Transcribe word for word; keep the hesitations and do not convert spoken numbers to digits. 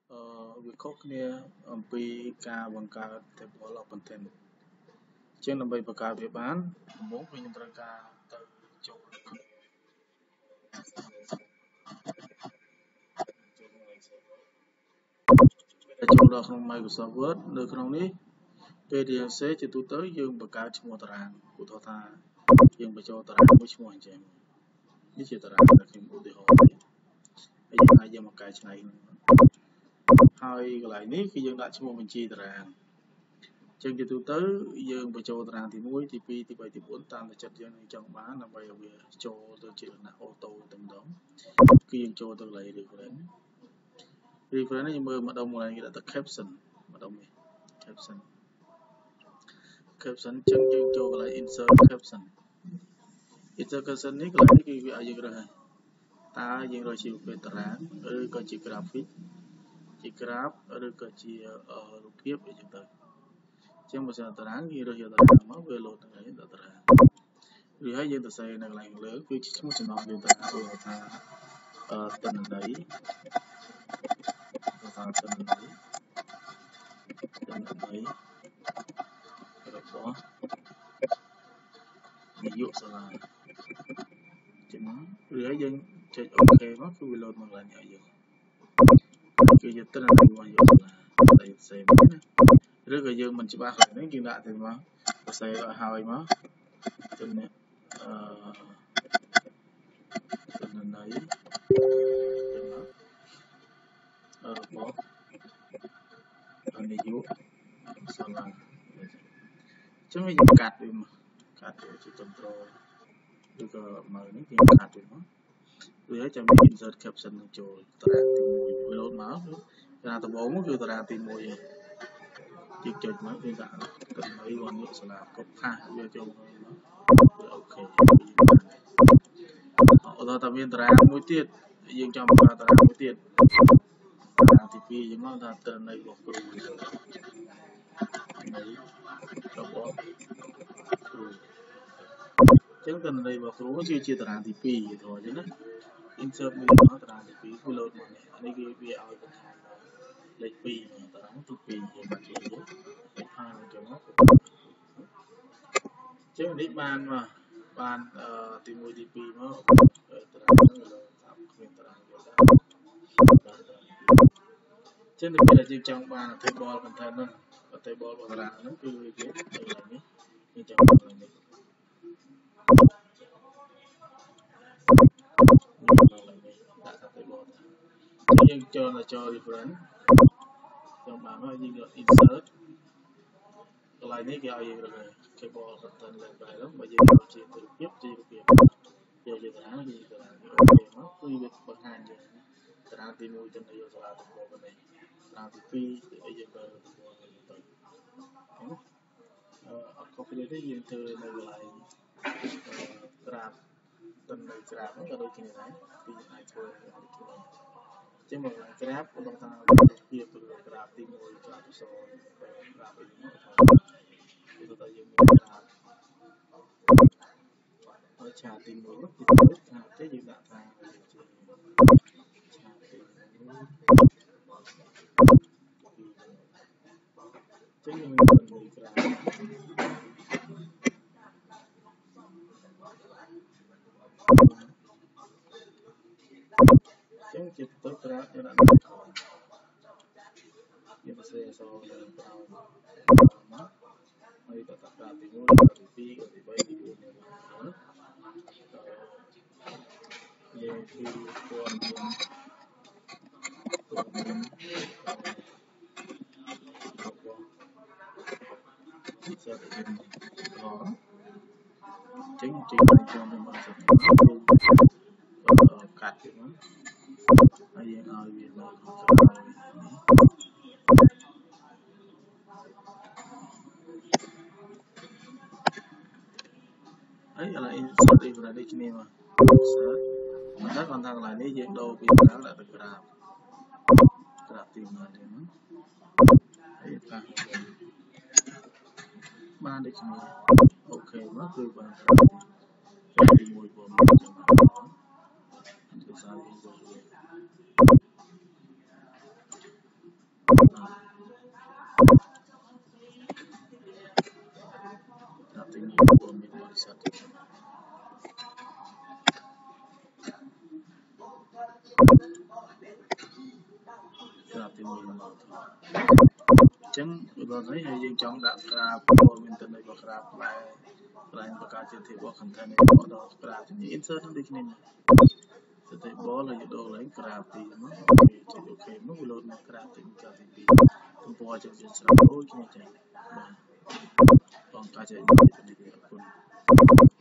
វាខុសគ្នាអំពីការបង្កើត table of content ជាងដើម្បីបង្កើតវាបានដំបូងគឺយើងត្រូវការទៅចូលចូលដល់ក្នុង Microsoft Word នៅក្នុងនេះពេលរៀនសេជាទូទៅយើងបង្កើតឈ្មោះតារាងឧទាហរណ៍ថាយើងបញ្ចូលតារាងមួយឈ្មោះអញ្ចឹងនេះជាតារាងដែលខ្ញុំឧទាហរណ៍ហើយយើងអាចយកមកកែច្នៃហើយកន្លែងនេះគឺយើងដាក់ឈ្មោះបញ្ជីតារាងចឹងជាទូទៅយើងបញ្ចូលតារាងទី1ទី2ទី3ទី4តាមតែចិត្តយើងនឹងចង់បានដើម្បីឲ្យវាចូលទៅជាលក្ខណៈអូតូតែម្ដងគឺយើងចូលទៅកន្លែង reference reference នេះយើងមើលម្ដងមួយគេដាក់ទៅ caption ម្ដងនេះ caption caption ចឹងយើងចូលកន្លែង insert caption insert caption នេះកន្លែងនេះគឺវាឲ្យយើងរើសហើយតើយើងរើសជាប្រភេទតារាងឬក៏ជា graphic ជា graph ឬក៏ជារូបភាពអីចឹងទៅចឹងបើសិនតារាងយើងរើសយកតារាងមកវាលោតទៅឯតារាងឬហើយយើងទៅសេនៅកន្លែងលើគឺជាឈ្មោះចំណងយើងតារាងឧទាហរណ៍ថាតនន័យថាតនន័យតនន័យរបស់នាយកសាលាចឹងឬហើយយើងចុច OK មកគឺវាលោតមកកន្លែងនេះឲ្យយើងគឺយកតនន័យរបស់នាយកសាលាតែសេមកណាឬក៏យើងមិនច្បាស់កន្លែងនេះយើងដាក់ទៅមកសរសេរឲ្យហើយមកទៅនេះអឺតនន័យរបស់នាយកសាលាចឹងយើងកាត់វាមកកាត់វាជា control ឬក៏មកនេះយើងកាត់វាមកវាហើយចាំ insert caption នឹងចូលតារាងទី1វាលោតមកគឺតារាងដំបូងមកគឺតារាងទី1ឯងយើងចុចមកយើងដាក់កន្លែងរបស់នាយកសាលាកុបផាសវាចូលមកវាអូខេអត់ដល់តែមានតារាងមួយទៀតយើងចង់បង្កើតតារាងមួយទៀតតារាងទី2យើងមកថាទិន្នន័យរបស់គ្រូនៃរបស់គ្រូចឹងទិន្នន័យរបស់គ្រូគឺជាតារាងទី2ឧទាហរណ៍ចឹងណា insert មួយមកតារាងទី2គឺ load មកនេះនេះគឺវាឲ្យបន្ថែមលេខ2តារាងទី2យើងមកជាលេខផានចឹងមកចឹងនេះបានមកបានទី1ទី2មកតារាងហ្នឹងតាមគ្មានតារាងយកដែរចឹងនៅពេលដែលយើងចង់បាន table content ហ្នឹង table របស់តារាងហ្នឹងគឺវាជានៅកន្លែងនេះយើងចង់កន្លែងនេះដាក់ table យើងចូលទៅចូល reference ចង់បានមកយើងយក insert កន្លែងនេះគេឲ្យយើងរើស table content ឡើងបែរទៅបើយើងយកជារូបភាពជារូបភាពយកជាតារាងគឺតារាងអូខេមកគឺវាបង្ហាញយើងតារាងទី1ទៅនាយកសាលាដំបូងនេះតារាងទី2គឺអីយើងទៅដំបូងទៅអឺអត់ខុសគ្នាទេយើងធ្វើនៅកន្លែងក្រាបទិន្នន័យក្រាបហ្នឹងក៏ដូចគ្នាដែរពីអាចធ្វើឲ្យខ្លួនចឹងមកក្រាបក៏ដឹងថារូបភាពឬក្រាបទី1ក្រាបអក្សរក្រាបអីហ្នឹងគឺថាយើងមានក្រាបហើយឆាតទី1នោះគឺឆាតទេយើងដាក់ថាជាឆាតទី1ចឹងយើងមានទិន្នន័យក្រាបចឹងជាទៅក្រាបយើងដាក់នៅក្រោមយើងសរសេរអក្សរនៅក្រោមមកហើយទៅក្រាបទី1ទី2ទី3ទី4នេះយើងគឺព័ត៌មានព័ត៌មានរបស់សិស្សដែលយើងល្អចឹងចេញទៅចូលទៅមកសិស្សកាត់ទៅមកហើយយើងឲ្យវានៅក្នុងក្រោយហើយឥឡូវ insert នេះប្រនេះគ្នាមក insert មិនថាគាត់ថាកន្លែងនេះយើងដូរពីក្រាបដាក់ទៅក្រាបក្រាបទី1នេះមកហើយថាបានដូចគ្នាអូខេមកគឺបានទី1បងចាំមកគឺសារយើងយកវា Nanti ini dua minggu di satu. Nanti minggu. Chẳng vừa thấy hay dân chọn đặt ra của mình tên này vào grab lại lại một cái chuyện thì vào content này vào đó grab thì insert nó đi cái này thì thấy bỏ là những đồ lấy grab thì nó ok thì ok nó vừa load grab thì mình cho thì bị không bỏ cho chuyện sao ôi cái này chạy còn cái chuyện này thì